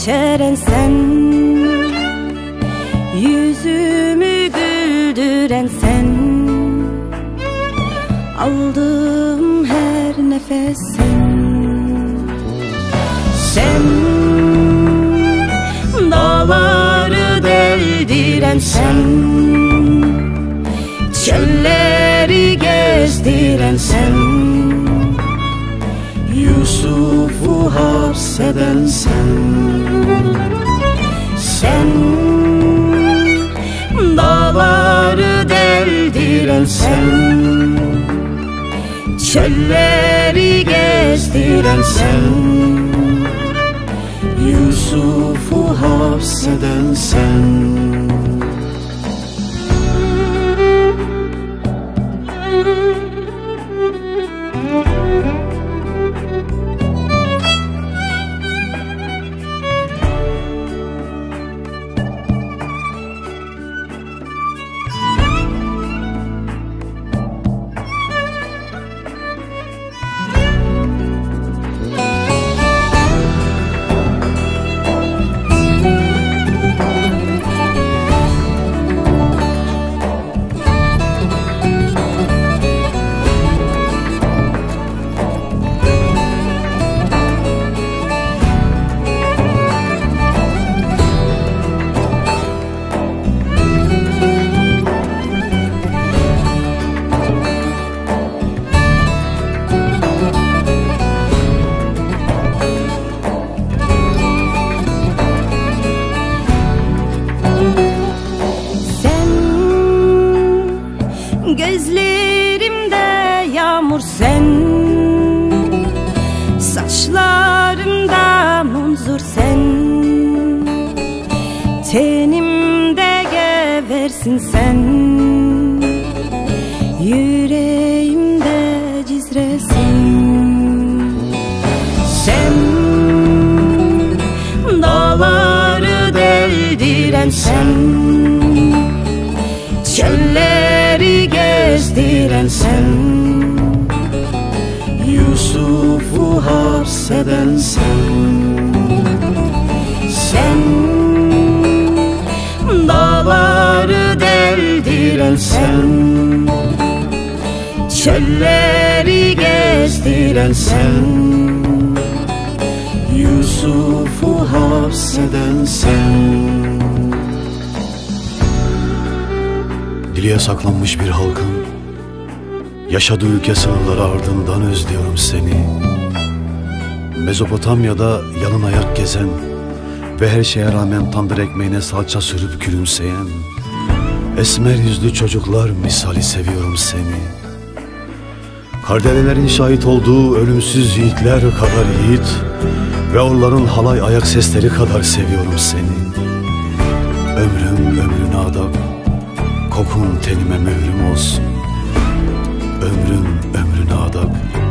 yeşeren sen, yüzümü güldüren sen, aldığım her nefes sen. Sen dağları deldiren sen, çölleri gezdiren sen, Yusuf'u hapseden sen. Sen dağları deldiren sen, çölleri gezdiren sen, Yusuf'u hapseden sen. Gözlerimde yağmur sen, saçlarımda munzur sen, tenimde geversin sen, yüreğimde cizresin. Sen dağları deldiren sen, çölleri gezdiren sen, Yusuf'u hapseden sen. Sen dağları deldiren sen, çölleri gezdiren sen, Yusuf'u hapseden sen. Diliye saklanmış bir halkın yaşadığı ülke sınırları ardından özlüyorum seni. Mezopotamya'da yalın ayak gezen ve her şeye rağmen tandır ekmeğine salça sürüp gülümseyen esmer yüzlü çocuklar misali seviyorum seni. Kardelelerin şahit olduğu ölümsüz yiğitler kadar yiğit ve onların halay ayak sesleri kadar seviyorum seni. Ömrüm ömrüne adap, kokun tenime mührüm olsun. Ömrüm ömrüne adap,